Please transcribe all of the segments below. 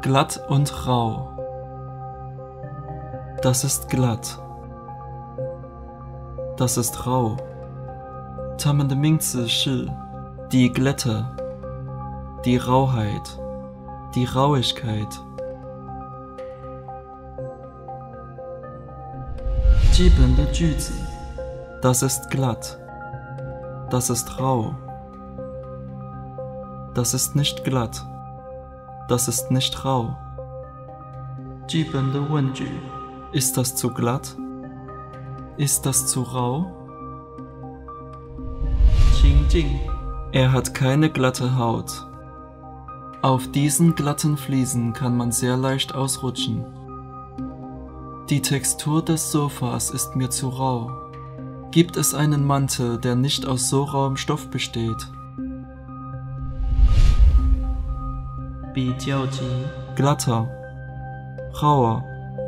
glatt und rau. Das ist glatt. Das ist rau. 它们的名字是 die Glätte, die Rauheit, die Rauigkeit. 基本的句子 Das ist glatt. Das ist rau. Das ist nicht glatt. Das ist nicht rau. 基本的问句 Ist das zu glatt? Ist das zu rau? 情境 Er hat keine glatte Haut. Auf diesen glatten Fliesen kann man sehr leicht ausrutschen. Die Textur des Sofas ist mir zu rau. Gibt es einen Mantel, der nicht aus so rauem Stoff besteht? 比较级 Glatter, rauer.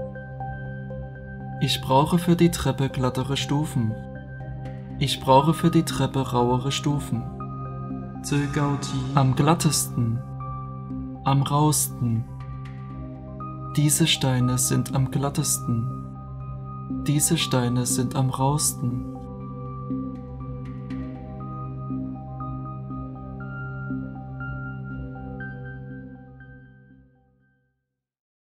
Ich brauche für die Treppe glattere Stufen. Ich brauche für die Treppe rauere Stufen. 最高级 Am glattesten, am rauesten. Diese Steine sind am glattesten. Diese Steine sind am rauesten.